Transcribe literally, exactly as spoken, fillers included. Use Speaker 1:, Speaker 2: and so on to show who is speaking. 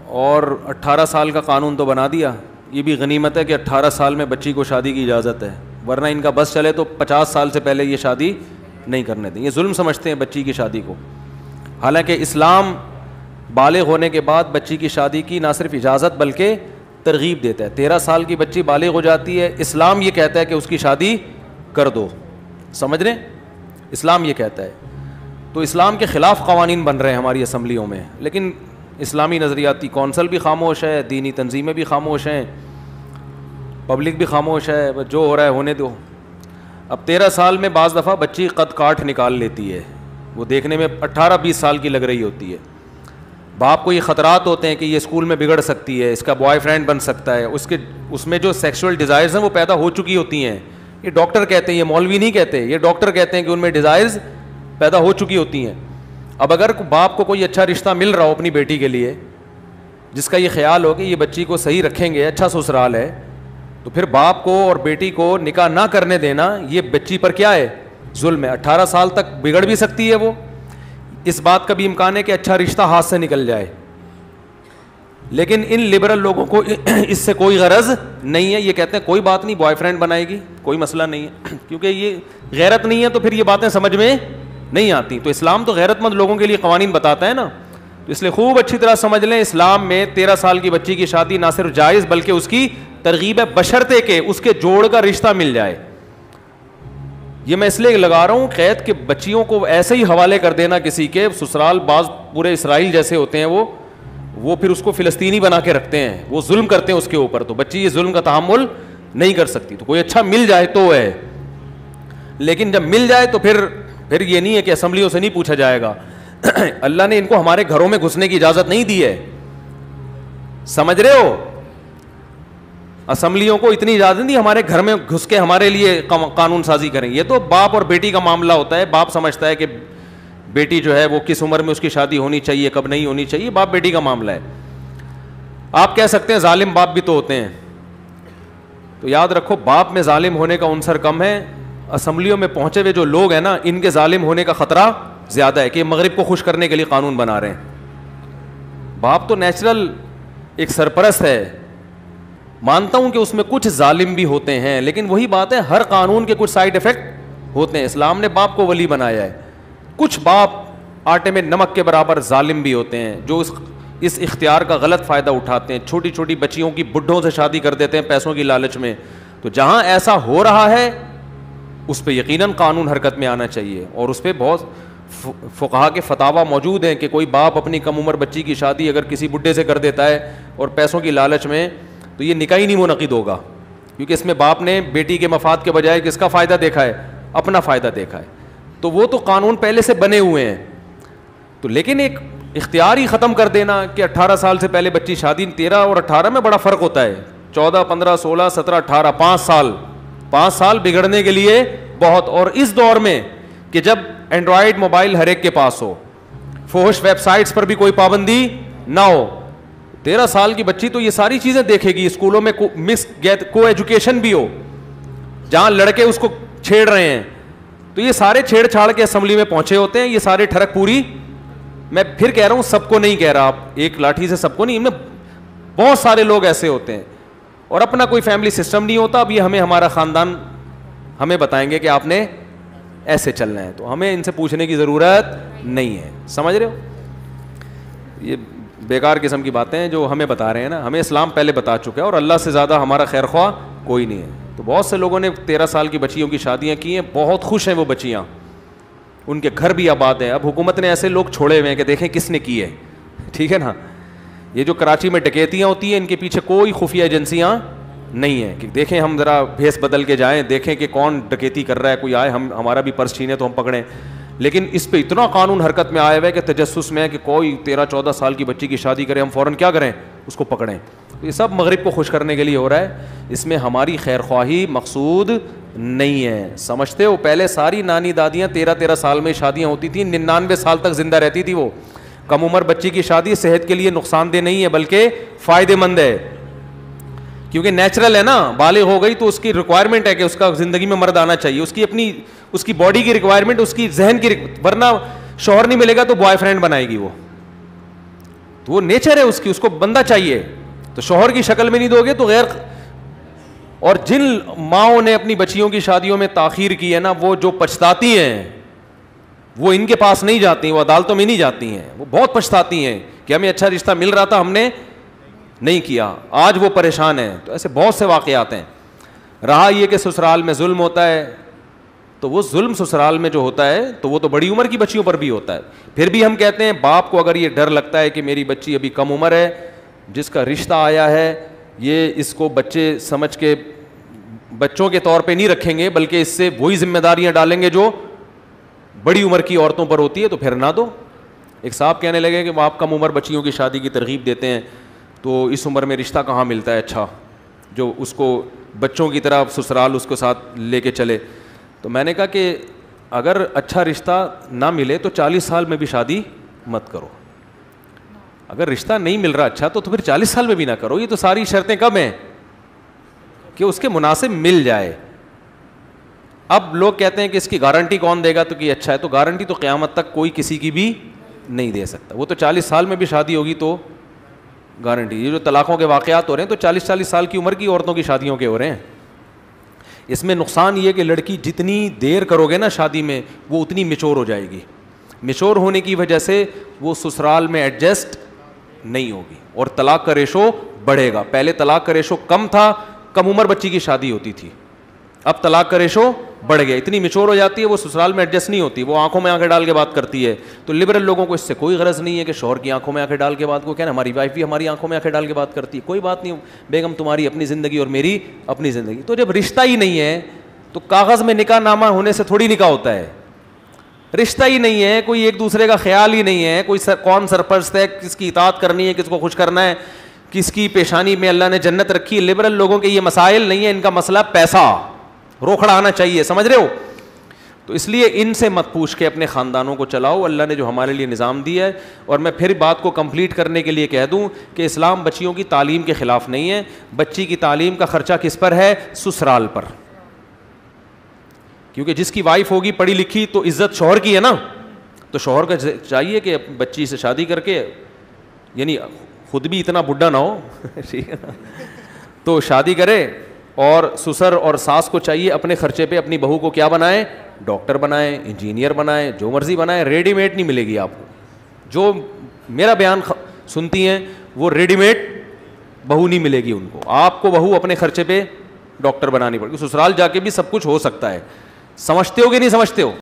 Speaker 1: اور اٹھارہ سال کا قانون تو بنا دیا. یہ بھی غنیمت ہے کہ اٹھارہ سال میں بچی کو شادی کی اجازت ہے, ورنہ ان کا بس چلے تو پچاس سال سے پہلے یہ شادی نہیں کرنے دیں. یہ ظلم سمجھتے ہیں بچی کی شادی کو, حالانکہ اسلام بالغ ہونے کے بعد بچی کی شادی کی نہ صرف اجازت بلکہ ترغیب دیتا ہے. تیرہ سال کی بچی بالغ ہو جاتی ہے, اسلام یہ کہتا ہے کہ اس کی شادی کر دو. سمجھ رہے ہیں, اسلام یہ کہتا ہے. تو اسلام کے خلاف قوانین بن رہے ہیں ہماری اسمبلیوں میں, لیکن اسلامی نظریاتی کونسل بھی خاموش ہے, دینی تنظیمیں بھی خاموش ہیں, پبلک بھی خاموش ہے. جو ہو رہا ہے ہونے دو. اب تیرہ سال میں بعض دفعہ بچی قد کاٹ نکال لیتی ہے, وہ دیکھنے میں اٹھارہ بیس سال کی لگ رہی ہوتی ہے. باپ کو یہ خطرات ہوتے ہیں کہ یہ اسکول میں بگڑ سکتی ہے, اس کا بوائے فرینڈ بن سکتا ہے, اس کے اس میں جو سیکشول ڈیزائرز ہیں وہ پیدا ہو چکی ہوتی ہیں. یہ ڈاکٹر کہتے ہیں, یہ مولوی نہیں کہتے, یہ ڈاکٹر کہتے ہیں کہ ان میں ڈیزائرز پیدا ہو چکی ہوتی ہیں. اب اگر باپ کو کوئی اچھا رشتہ مل رہا ہو اپنی بیٹی کے لیے, جس کا یہ خیال ہو کہ یہ بچی کو صحیح رکھیں گے, اچھا سسرال ہے, تو پھر باپ کو اور بیٹی کو نکاح نہ کرنے دینا یہ بچی پر کیا ہے, ظلم ہے. اٹھارہ سال تک بگڑ بھی سکتی ہے وہ, اس بات کا بھی امکان ہے کہ اچھا رشتہ ہاتھ سے نکل جائے. لیکن ان لبرل لوگوں کو اس سے کوئی غرض نہیں ہے. یہ کہتے ہیں کوئی بات نہیں, بوائے فرینڈ بنائے گی, کوئی مسئلہ نہیں ہے, کیونکہ یہ غیرت نہیں ہے تو پھر یہ باتیں سمجھ میں نہیں آتی. تو اسلام تو غیرت مند لوگوں کے لیے قوانین بتاتا ہے نا, تو اس لیے خوب اچھی طرح سمجھ لیں, اسلام میں تیرہ سال کی بچی کی شادی نہ صرف جائز بلکہ اس کی ترغیب ہے, بشرطے کہ اس کے جوڑ کا رشتہ مل جائے. یہ میں اس لیے لگا رہا ہوں قید کہ بچیوں کو ایسے ہی حوالے کر دینا کسی کے سسرال, بعض پورے اسرائیل جیسے ہوتے ہیں وہ وہ پھر اس کو فلسطینی بنا کے رکھتے ہیں, وہ ظلم کرتے ہیں اس کے اوپر. تو بچی یہ ظلم کا تحمل نہیں کر سکتی. تو کوئی اچھا مل جائے تو ہے, لیکن جب مل جائے تو پھر پھر یہ نہیں ہے کہ اسمبلیوں سے نہیں پوچھا جائے گا. اللہ نے ان کو ہمارے گھروں میں گھسنے کی اجازت نہیں دی ہے, سمجھ رہے ہو. اسمبلیوں کو اتنی اجازت نہیں دی ہمارے گھر میں گھس کے ہمارے لیے قانون سازی کریں. یہ تو باپ اور بیٹی کا معاملہ ہوتا ہے. باپ سمجھتا ہے کہ بیٹی جو ہے وہ کس عمر میں اس کی شادی ہونی چاہیے, کب نہیں ہونی چاہیے, باپ بیٹی کا معاملہ ہے. آپ کہہ سکتے ہیں ظالم باپ بھی تو ہوتے ہیں, تو یاد رکھو باپ میں ظالم ہونے کا عنصر کم ہے. اسمبلیوں میں پہنچے ہوئے جو لوگ ہیں نا, ان کے ظالم ہونے کا خطرہ زیادہ ہے کہ مغرب کو خوش کرنے کے لیے قانون بنا رہے ہیں. باپ تو نیچرل ایک سرپرست ہے, مانتا ہوں کہ اس میں کچھ ظالم بھی ہوتے ہیں, لیکن وہی بات ہے ہر قانون کے کچھ سائیڈ افیکٹ ہوتے ہیں. اسلام نے باپ کو ولی بنایا ہے. کچھ باپ آٹے میں نمک کے برابر ظالم بھی ہوتے ہیں جو اس اس اختیار کا غلط فائدہ اٹھاتے ہیں. چھوٹی چھوٹی بچیوں کی بڈھوں سے شادی کر دیتے ہیں پیسوں کی لالچ میں. تو جہاں ایسا ہو رہا ہے اس پہ یقیناً قانون حرکت میں آنا چاہیے, اور اس پہ بہت فقہا کے فتاوی موجود ہیں کہ کوئی باپ اپنی کم عمر بچی کی شادی اگر کسی بڈھے سے کر دیتا ہے اور پیسوں کی لالچ میں, تو یہ نکاح ہی نہیں منعقد ہوگا, کیونکہ اس میں باپ نے بیٹی کے مفاد کے بجائے کس کا فائدہ دیکھا ہے, اپنا فائدہ دیکھا ہے. تو وہ تو قانون پہلے سے بنے ہوئے ہیں. تو لیکن ایک اختیار ہی ختم کر دینا کہ اٹھارہ سال سے پہلے بچی شادی, تیرہ اور اٹھارہ میں بڑا فرق ہوتا ہے. چودہ پندرہ سولہ سترہ اٹھارہ پانچ سال پانچ سال بگڑنے کے لیے بہت. اور اس دور میں کہ جب اینڈرائڈ موبائل ہر ایک کے پاس ہو, فحش ویب سائٹس پر بھی کوئی پابندی نہ ہو, تیرہ سال کی بچی تو یہ ساری چیزیں دیکھے گی. اسکولوں میں مس کو ایجوکیشن بھی ہو جہاں لڑکے اس کو چھیڑ رہے ہیں, تو یہ سارے چھیڑ چھاڑ کے اسمبلی میں پہنچے ہوتے ہیں. یہ سارے ٹھڑک پوری, میں پھر کہہ رہا ہوں سب کو نہیں کہہ رہا, آپ ایک لاٹھی سے سب کو نہیں, ان میں بہت سارے لوگ ایسے ہوتے ہیں اور اپنا کوئی فیملی سسٹم نہیں ہوتا. اب یہ ہمیں ہمارا خاندان ہمیں بتائیں گے کہ آپ نے ایسے چلنا ہے, تو ہمیں ان سے پوچھنے کی ضرورت نہیں ہے. سمجھ رہے ہو, یہ بیکار قسم کی باتیں ہیں جو ہمیں بتا رہے ہیں نا. ہمیں اسلام پہلے بتا چکا ہے اور اللہ سے زیادہ ہمارا خیر خواہ کوئی نہیں ہے. تو بہت سے لوگوں نے تیرہ سال کی بچیوں کی شادیاں کی ہیں, بہت خوش ہیں وہ بچیاں, ان کے گھر بھی آباد ہیں. اب حکومت نے ایسے لوگ چھوڑے ہوئے ہیں کہ دیکھیں کس نے کی ہے, ٹھیک ہے نا. یہ جو کراچی میں ڈکیتیاں ہوتی ہیں ان کے پیچھے کوئی خفیہ ایجنسیاں نہیں ہیں کہ دیکھیں ہم ذرا بھیس بدل کے جائیں, دیکھیں کہ کون ڈکیتی کر رہا ہے, کوئی آئے ہم ہمارا بھی پرس چھینے تو ہم پکڑیں. لیکن اس پہ اتنا قانون حرکت میں آیا ہوا ہے کہ تجسس میں ہے کہ کوئی تیرہ چودہ سال کی بچی کی شادی کرے ہم فوراً کیا کریں, اس کو پکڑیں. تو یہ سب مغرب کو خوش کرنے کے لیے ہو رہا ہے, اس میں ہماری خیر خواہی مقصود نہیں ہے. سمجھتے ہو, پہلے ساری نانی دادیاں تیرہ تیرہ سال میں شادیاں ہوتی تھیں, ننانوے سال تک زندہ رہتی تھی. وہ کم عمر بچی کی شادی صحت کے لیے نقصان دہ نہیں ہے بلکہ فائدے مند ہے, کیونکہ نیچرل ہے نا. بالغ ہو گئی تو اس کی ریکوائرمنٹ ہے کہ اس کا زندگی میں مرد آنا چاہیے, اس کی اپنی اس کی باڈی کی ریکوائرمنٹ, اس کی ذہن کی, ورنہ شوہر نہیں ملے گا تو بوائے فرینڈ بنائے گی وہ. تو وہ نیچر ہے اس کی, اس کو بندہ چاہیے. تو شوہر کی شکل میں نہیں دو گے تو غیر. اور جن ماؤں نے اپنی بچیوں کی شادیوں میں تاخیر کی ہے نا, وہ جو پچھتاتی ہیں وہ ان کے پاس نہیں جاتی, وہ عدالتوں میں نہیں جاتی ہیں, وہ بہت پچھتاتی ہیں کہ ہمیں اچھا رشتہ مل رہا تھا ہم نے نہیں کیا, آج وہ پریشان ہیں. تو ایسے بہت سے واقعات ہیں. رہا یہ کہ سسرال میں ظلم ہوتا ہے, تو وہ ظلم سسرال میں جو ہوتا ہے تو وہ تو بڑی عمر کی بچیوں پر بھی ہوتا ہے. پھر بھی ہم کہتے ہیں باپ کو اگر یہ ڈر لگتا ہے کہ میری بچی ابھی کم عمر ہے, جس کا رشتہ آیا ہے یہ اس کو بچے سمجھ کے بچوں کے طور پہ نہیں رکھیں گے, بلکہ اس سے وہی ذمہ داریاں ڈالیں گے جو بڑی عمر کی عورتوں پر ہوتی ہے, تو پھر نہ دو. ایک صاحب کہنے لگے کہ وہ آپ کم عمر بچیوں کی شادی کی ترغیب دیتے ہیں, تو اس عمر میں رشتہ کہاں ملتا ہے اچھا جو اس کو بچوں کی طرح سسرال اس کو ساتھ لے کے چلے. تو میں نے کہا کہ اگر اچھا رشتہ نہ ملے تو چالیس سال میں بھی شادی مت کرو. اگر رشتہ نہیں مل رہا اچھا تو, تو پھر چالیس سال میں بھی نہ کرو. یہ تو ساری شرطیں کب ہیں کہ اس کے مناسب مل جائے. اب لوگ کہتے ہیں کہ اس کی گارنٹی کون دے گا, تو کہ اچھا ہے, تو گارنٹی تو قیامت تک کوئی کسی کی بھی نہیں دے سکتا. وہ تو چالیس سال میں بھی شادی ہوگی تو گارنٹی. یہ جو طلاقوں کے واقعات ہو رہے ہیں تو چالیس چالیس سال کی عمر کی عورتوں کی شادیوں کے ہو رہے ہیں. اس میں نقصان یہ کہ لڑکی جتنی دیر کرو گے نا شادی میں وہ اتنی میچور ہو جائے گی. میچور ہونے کی وجہ سے وہ سسرال میں ایڈجسٹ نہیں ہوگی اور طلاق کا ریشو بڑھے گا. پہلے طلاق کا ریشو کم تھا, کم عمر بچی کی شادی ہوتی تھی, اب طلاق کا ریشو بڑھ گیا. اتنی میچور ہو جاتی ہے وہ سسرال میں ایڈجسٹ نہیں ہوتی, وہ آنکھوں میں آنکھیں ڈال کے بات کرتی ہے. تو لبرل لوگوں کو اس سے کوئی غرض نہیں ہے کہ شوہر کی آنکھوں میں آنکھیں ڈال کے بات کو, کہنا ہماری وائف بھی ہماری آنکھوں میں آنکھیں ڈال کے بات کرتی ہے, کوئی بات نہیں بیگم, تمہاری اپنی زندگی اور میری اپنی زندگی. تو جب رشتہ ہی نہیں ہے تو کاغذ میں نکاح نامہ ہونے سے تھوڑی نکاح ہوتا ہے. رشتہ ہی نہیں ہے, کوئی ایک دوسرے کا خیال ہی نہیں ہے, کوئی سر کون سرپرست ہے, کس کی اطاعت کرنی ہے, کس کو خوش کرنا ہے, کس کی پیشانی میں اللہ نے جنت رکھی ہے. لبرل لوگوں کے یہ مسائل نہیں ہے, ان کا مسئلہ پیسہ, روکھڑا آنا چاہیے, سمجھ رہے ہو. تو اس لیے ان سے مت پوچھ کے اپنے خاندانوں کو چلاؤ, اللہ نے جو ہمارے لیے نظام دیا ہے. اور میں پھر بات کو کمپلیٹ کرنے کے لیے کہہ دوں کہ اسلام بچیوں کی تعلیم کے خلاف نہیں ہے. بچی کی تعلیم کا خرچہ کس پر ہے؟ سسرال پر. کیونکہ جس کی وائف ہوگی پڑھی لکھی تو عزت شوہر کی ہے نا, تو شوہر کا چاہیے کہ بچی سے شادی کر کے, یعنی خود بھی اتنا بڈھا نہ ہو تو شادی کرے, اور سسر اور ساس کو چاہیے اپنے خرچے پہ اپنی بہو کو کیا بنائیں, ڈاکٹر بنائیں, انجینئر بنائیں, جو مرضی بنائیں. ریڈی میڈ نہیں ملے گی آپ کو. جو میرا بیان سنتی ہیں وہ ریڈی میڈ بہو نہیں ملے گی ان کو. آپ کو بہو اپنے خرچے پہ ڈاکٹر بنانی پڑے گی. سسرال جا کے بھی سب کچھ ہو سکتا ہے. سمجھتے ہو کہ نہیں سمجھتے ہو؟